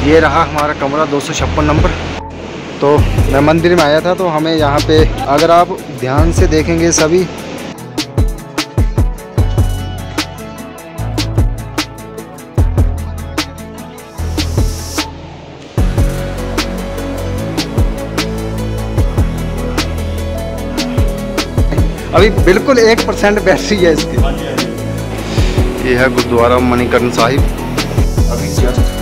ये रहा हमारा कमरा 256 नंबर। तो मैं मंदिर में आया था, तो हमें यहाँ पे अगर आप ध्यान से देखेंगे सभी अभी बिल्कुल 1% बैटरी है इसकी। ये है गुरुद्वारा मणिकर्ण साहिब। अभी जस्ट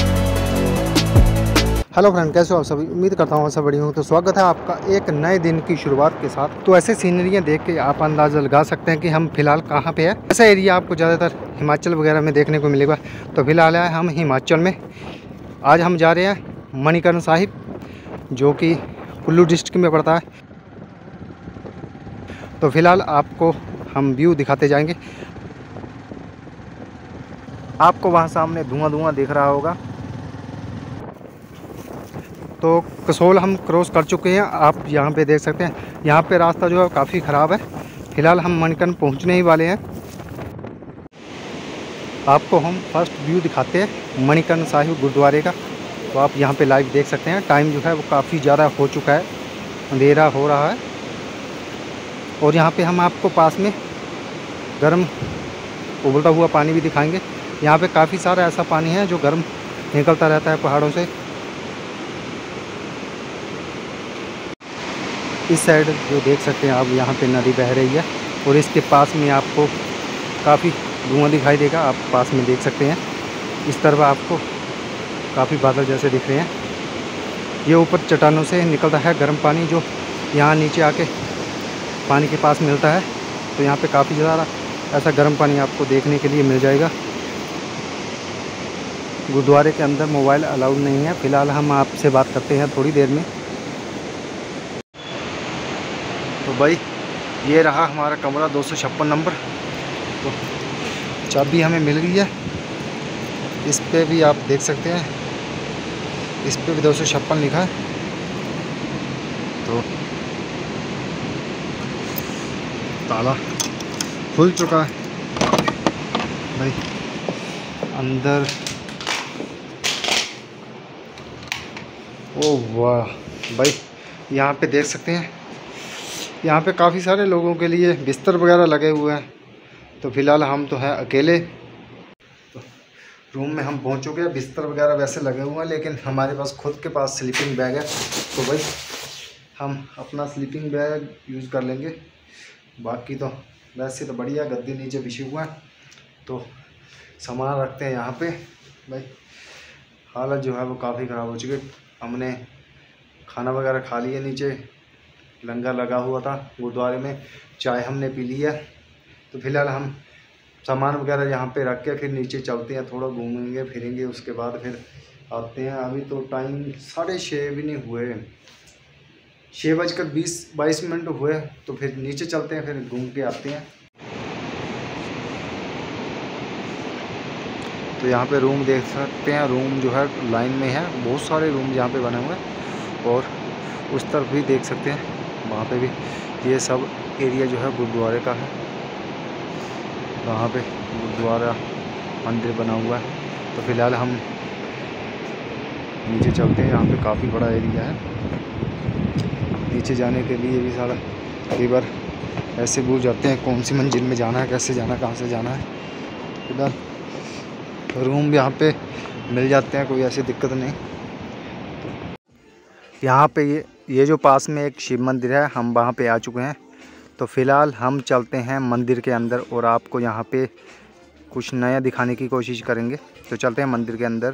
हेलो फ्रेंड, कैसे हो आप सभी? उम्मीद करता हूँ सब बढ़िया हूँ। तो स्वागत है आपका एक नए दिन की शुरुआत के साथ। तो ऐसे सीनरियाँ देख के आप अंदाज़ा लगा सकते हैं कि हम फिलहाल कहाँ पे हैं। ऐसा एरिया आपको ज़्यादातर हिमाचल वगैरह में देखने को मिलेगा। तो फिलहाल है हम हिमाचल में। आज हम जा रहे हैं मणिकर्ण साहिब, जो कि कुल्लू डिस्ट्रिक्ट में पड़ता है। तो फिलहाल आपको हम व्यू दिखाते जाएंगे। आपको वहाँ सामने धुआं दिख रहा होगा। तो कसोल हम क्रॉस कर चुके हैं, आप यहाँ पे देख सकते हैं। यहाँ पे रास्ता जो है काफ़ी ख़राब है। फिलहाल हम मणिकर्ण पहुँचने ही वाले हैं। आपको हम फर्स्ट व्यू दिखाते हैं मणिकर्ण साहिब गुरुद्वारे का। तो आप यहाँ पे लाइव देख सकते हैं। टाइम जो है वो काफ़ी ज़्यादा हो चुका है, अंधेरा हो रहा है। और यहाँ पे हम आपको पास में गर्म उबलता हुआ पानी भी दिखाएंगे। यहाँ पे काफ़ी सारा ऐसा पानी है जो गर्म निकलता रहता है पहाड़ों से। इस साइड जो देख सकते हैं आप, यहाँ पे नदी बह रही है और इसके पास में आपको काफ़ी धुआं दिखाई देगा। आप पास में देख सकते हैं। इस तरफ आपको काफ़ी बादल जैसे दिख रहे हैं। ये ऊपर चट्टानों से निकलता है गर्म पानी, जो यहाँ नीचे आके पानी के पास मिलता है। तो यहाँ पे काफ़ी ज़्यादा ऐसा गर्म पानी आपको देखने के लिए मिल जाएगा। गुरुद्वारे के अंदर मोबाइल अलाउड नहीं है। फ़िलहाल हम आपसे बात करते हैं थोड़ी देर में। तो भाई ये रहा हमारा कमरा 256 नंबर। तो चाबी हमें मिल गई है। इस पे भी आप देख सकते हैं, इस पे भी 256 लिखा है। तो ताला खुल चुका है भाई। अंदर ओ वाह भाई, यहाँ पे देख सकते हैं। यहाँ पे काफ़ी सारे लोगों के लिए बिस्तर वगैरह लगे हुए हैं। तो फ़िलहाल हम तो हैं अकेले। तो रूम में हम पहुँच चुके हैं। बिस्तर वगैरह वैसे लगे हुए हैं, लेकिन हमारे पास खुद के पास स्लीपिंग बैग है। तो भाई हम अपना स्लीपिंग बैग यूज़ कर लेंगे। बाकी तो वैसे तो बढ़िया, गद्दी नीचे बिछी हुआ है। तो सामान रखते हैं यहाँ पे। भाई हालत जो है वो काफ़ी ख़राब हो चुकी है। हमने खाना वगैरह खा लिया, नीचे लंगर लगा हुआ था गुरुद्वारे में, चाय हमने पी ली है। तो फिलहाल हम सामान वगैरह यहाँ पे रख के फिर नीचे चलते हैं, थोड़ा घूमेंगे फिरेंगे, उसके बाद फिर आते हैं। अभी तो टाइम 6:30 भी नहीं हुए, 6:20 हुए। तो फिर नीचे चलते हैं, फिर घूम के आते हैं। तो यहाँ पे रूम देख सकते हैं। रूम जो है लाइन में है, बहुत सारे रूम यहाँ पे बने हुए हैं। और उस तरफ भी देख सकते हैं, वहाँ पे भी ये सब एरिया जो है गुरुद्वारे का है। वहाँ पे गुरुद्वारा मंदिर बना हुआ है। तो फिलहाल हम नीचे चलते हैं। यहाँ पे काफ़ी बड़ा एरिया है। नीचे जाने के लिए भी सारा कई बार ऐसे भूल जाते हैं कौन सी मंजिल में जाना है, कैसे जाना है, कहाँ से जाना है। फिलहाल रूम यहाँ पे मिल जाते हैं, कोई ऐसी दिक्कत नहीं। यहाँ पे ये जो पास में एक शिव मंदिर है, हम वहाँ पे आ चुके हैं। तो फ़िलहाल हम चलते हैं मंदिर के अंदर और आपको यहाँ पे कुछ नया दिखाने की कोशिश करेंगे। तो चलते हैं मंदिर के अंदर।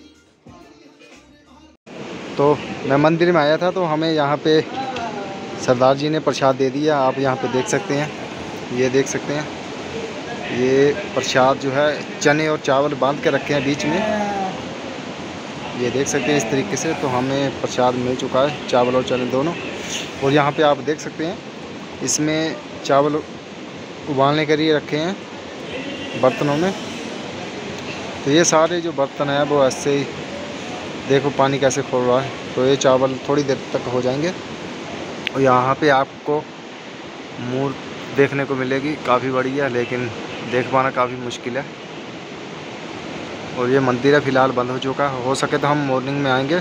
तो मैं मंदिर में आया था, तो हमें यहाँ पे सरदार जी ने प्रसाद दे दिया। आप यहाँ पे देख सकते हैं, ये देख सकते हैं। ये प्रसाद जो है चने और चावल बांध के रखे हैं बीच में, ये देख सकते हैं इस तरीके से। तो हमें प्रसाद मिल चुका है, चावल और चने दोनों। और यहाँ पे आप देख सकते हैं, इसमें चावल उबालने के लिए रखे हैं बर्तनों में। तो ये सारे जो बर्तन हैं वो ऐसे ही देखो पानी कैसे खोल रहा है। तो ये चावल थोड़ी देर तक हो जाएंगे। और यहाँ पे आपको मूर्ति देखने को मिलेगी, काफ़ी बड़ी है, लेकिन देख पाना काफ़ी मुश्किल है। और ये मंदिर है फ़िलहाल बंद हो चुका है। हो सके तो हम मॉर्निंग में आएंगे।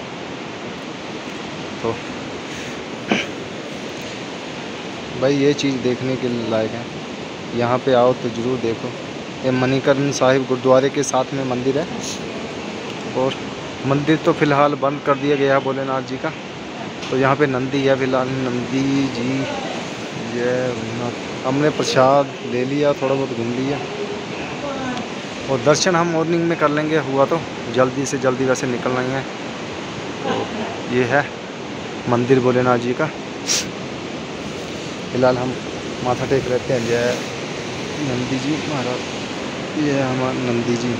तो भाई ये चीज़ देखने के लायक है, यहाँ पे आओ तो ज़रूर देखो। ये मणिकर्ण साहिब गुरुद्वारे के साथ में मंदिर है। और मंदिर तो फ़िलहाल बंद कर दिया गया है भोलेनाथ जी का। तो यहाँ पे नंदी है फ़िलहाल, नंदी जी। ये हमने प्रसाद ले लिया, थोड़ा बहुत घूम लिया और दर्शन हम मॉर्निंग में कर लेंगे, हुआ तो जल्दी से जल्दी वैसे निकलना ही है। तो ये है मंदिर भोलेनाथ जी का। फ़िलहाल हम माथा टेक रहते हैं। जय नंदी जी महाराज, ये है हमारे नंदी जी।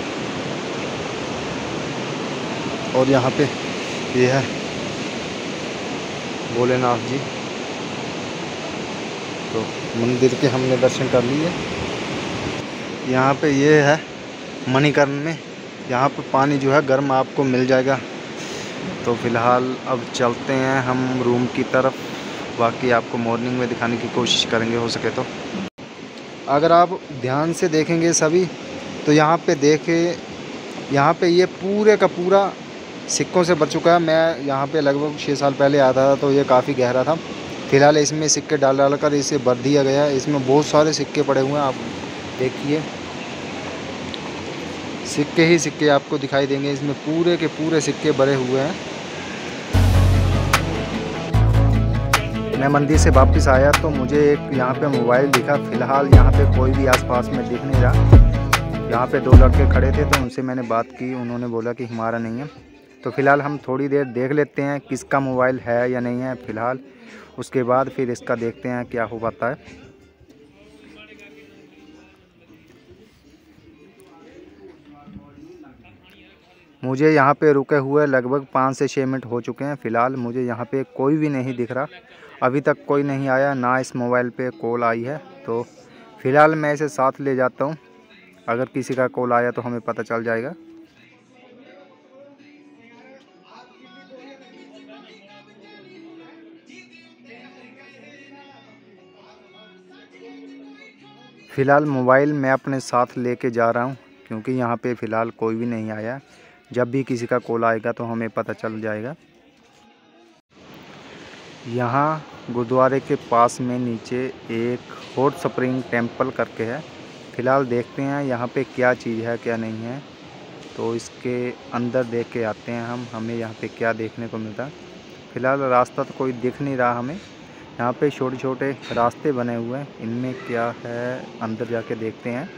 और यहाँ पे ये है भोलेनाथ जी। तो मंदिर के हमने दर्शन कर लिए। यहाँ पे ये है मणिकर्ण में, यहाँ पे पानी जो है गर्म आपको मिल जाएगा। तो फ़िलहाल अब चलते हैं हम रूम की तरफ। बाकी आपको मॉर्निंग में दिखाने की कोशिश करेंगे हो सके तो। अगर आप ध्यान से देखेंगे सभी तो यहाँ पे ये पूरे का पूरा सिक्कों से भर चुका है। मैं यहाँ पे लगभग 6 साल पहले आया था तो ये काफ़ी गहरा था। फ़िलहाल इसमें सिक्के डाल कर इसे भर दिया गया है। इसमें बहुत सारे सिक्के पड़े हुए हैं, आप देखिए सिक्के ही सिक्के आपको दिखाई देंगे। इसमें पूरे के पूरे सिक्के भरे हुए हैं। मैं मंदिर से वापस आया तो मुझे एक यहाँ पे मोबाइल दिखा। फ़िलहाल यहाँ पे कोई भी आसपास में दिख नहीं रहा। यहाँ पे 2 लड़के खड़े थे तो उनसे मैंने बात की, उन्होंने बोला कि हमारा नहीं है। तो फ़िलहाल हम थोड़ी देर देख लेते हैं किसका मोबाइल है या नहीं है फ़िलहाल, उसके बाद फिर इसका देखते हैं क्या हो पाता है। मुझे यहाँ पे रुके हुए लगभग 5 से 6 मिनट हो चुके हैं। फ़िलहाल मुझे यहाँ पे कोई भी नहीं दिख रहा, अभी तक कोई नहीं आया, ना इस मोबाइल पे कॉल आई है। तो फ़िलहाल मैं इसे साथ ले जाता हूँ, अगर किसी का कॉल आया तो हमें पता चल जाएगा। फ़िलहाल मोबाइल मैं अपने साथ लेके जा रहा हूँ क्योंकि यहाँ पे फ़िलहाल कोई भी नहीं आया। जब भी किसी का कॉल आएगा तो हमें पता चल जाएगा। यहाँ गुरुद्वारे के पास में नीचे एक हॉट स्प्रिंग टेम्पल करके है। फ़िलहाल देखते हैं यहाँ पे क्या चीज़ है क्या नहीं है। तो इसके अंदर देख के आते हैं हमें यहाँ पे क्या देखने को मिलता है। फ़िलहाल रास्ता तो कोई दिख नहीं रहा हमें। यहाँ पे छोटे छोटे रास्ते बने हुए हैं, इनमें क्या है अंदर जाके देखते हैं।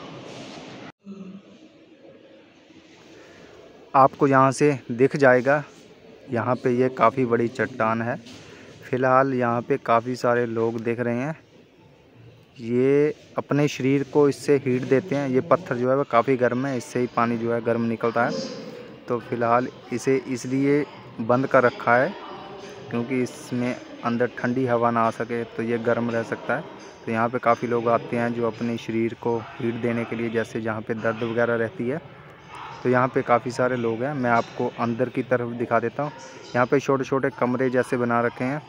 आपको यहाँ से दिख जाएगा, यहाँ पे ये काफ़ी बड़ी चट्टान है। फ़िलहाल यहाँ पे काफ़ी सारे लोग दिख रहे हैं। ये अपने शरीर को इससे हीट देते हैं। ये पत्थर जो है वह काफ़ी गर्म है, इससे ही पानी जो है गर्म निकलता है। तो फ़िलहाल इसे इसलिए बंद कर रखा है क्योंकि इसमें अंदर ठंडी हवा ना आ सके, तो ये गर्म रह सकता है। तो यहाँ पे काफ़ी लोग आते हैं जो अपने शरीर को हीट देने के लिए, जैसे जहाँ पे दर्द वगैरह रहती है। तो यहाँ पे काफ़ी सारे लोग हैं। मैं आपको अंदर की तरफ दिखा देता हूँ। यहाँ पे छोटे छोटे कमरे जैसे बना रखे हैं।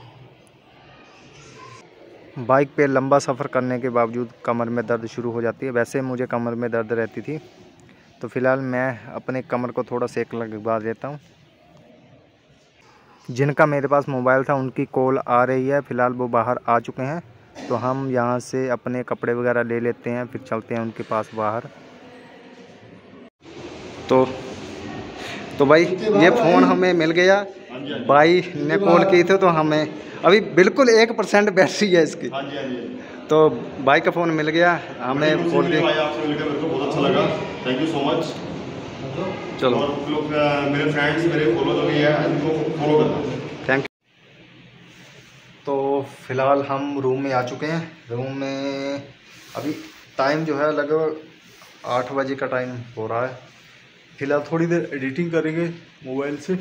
बाइक पे लंबा सफ़र करने के बावजूद कमर में दर्द शुरू हो जाती है। वैसे मुझे कमर में दर्द रहती थी, तो फ़िलहाल मैं अपने कमर को थोड़ा सेक लगवा देता हूँ। जिनका मेरे पास मोबाइल था उनकी कॉल आ रही है। फ़िलहाल वो बाहर आ चुके हैं, तो हम यहाँ से अपने कपड़े वगैरह ले लेते हैं, फिर चलते हैं उनके पास बाहर। तो भाई ये फ़ोन हमें मिल गया। भाई ने कॉल की थी तो हमें अभी बिल्कुल 1% बैटरी है इसकी। तो भाई का फ़ोन मिल गया हमें। कॉल की आपसे मिलकर मेरे को बहुत अच्छा लगा, थैंक यू सो मच। चलो और लोग मेरे फ्रेंड्स मेरे फॉलो जो भी है उनको फॉलो करना। Thank you. तो फ़िलहाल हम रूम में आ चुके हैं। रूम में अभी टाइम जो है लगभग 8 बजे का टाइम हो रहा है। फ़िलहाल थोड़ी देर एडिटिंग करेंगे मोबाइल से।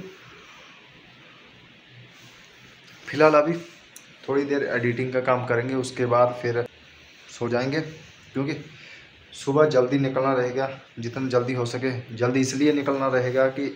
फ़िलहाल अभी थोड़ी देर एडिटिंग का काम करेंगे, उसके बाद फिर सो जाएंगे क्योंकि सुबह जल्दी निकलना रहेगा। जितना जल्दी हो सके जल्दी इसलिए निकलना रहेगा कि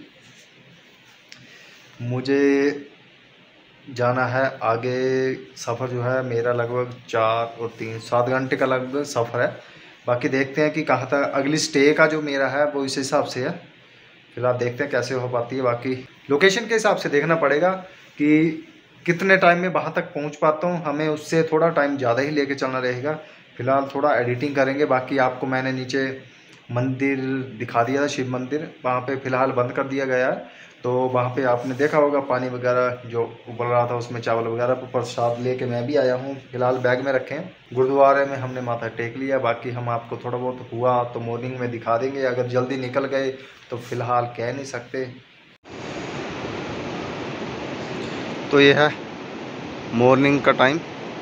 मुझे जाना है आगे। सफ़र जो है मेरा लगभग 4 और 3 7 घंटे का लगभग सफ़र है। बाकी देखते हैं कि कहाँ तक अगली स्टे का जो मेरा है वो इस हिसाब से है। फिलहाल देखते हैं कैसे हो पाती है। बाकी लोकेशन के हिसाब से देखना पड़ेगा कि कितने टाइम में वहाँ तक पहुँच पाता हूँ। हमें उससे थोड़ा टाइम ज़्यादा ही लेके चलना रहेगा। फिलहाल थोड़ा एडिटिंग करेंगे। बाकी आपको मैंने नीचे मंदिर दिखा दिया था, शिव मंदिर, वहाँ पे फ़िलहाल बंद कर दिया गया है। तो वहाँ पे आपने देखा होगा पानी वगैरह जो उबल रहा था, उसमें चावल वगैरह पर प्रसाद लेके मैं भी आया हूँ। फिलहाल बैग में रखे हैं। गुरुद्वारे में हमने माथा टेक लिया। बाकी हम आपको थोड़ा बहुत हुआ तो मॉर्निंग में दिखा देंगे। अगर जल्दी निकल गए तो फ़िलहाल कह नहीं सकते। तो ये है मॉर्निंग का टाइम।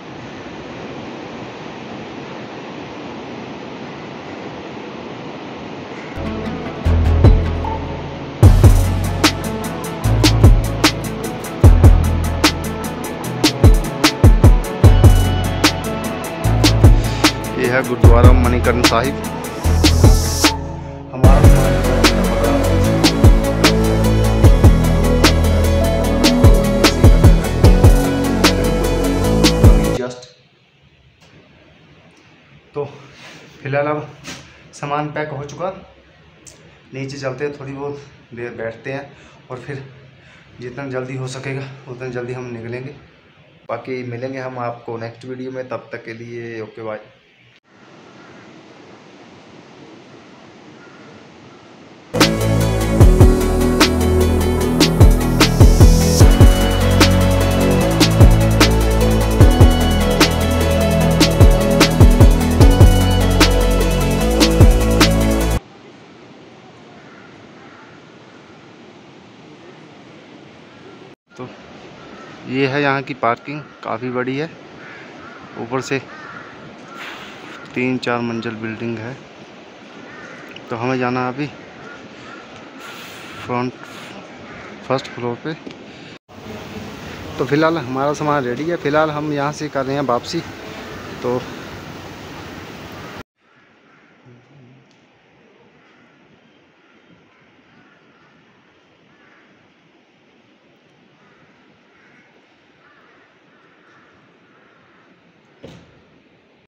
ये है गुरुद्वारा मणिकर्ण साहिब। हमारा जस्ट तो फिलहाल अब सामान पैक हो चुका। नीचे चलते हैं, थोड़ी बहुत देर बैठते हैं और फिर जितना जल्दी हो सकेगा उतना जल्दी हम निकलेंगे। बाकी मिलेंगे हम आपको नेक्स्ट वीडियो में। तब तक के लिए ओके बाय। तो ये है यहाँ की पार्किंग, काफ़ी बड़ी है। ऊपर से 3-4 मंजिल बिल्डिंग है। तो हमें जाना है अभी फर्स्ट फ्लोर पे। तो फिलहाल हमारा सामान रेडी है। फिलहाल हम यहाँ से कर रहे हैं वापसी। तो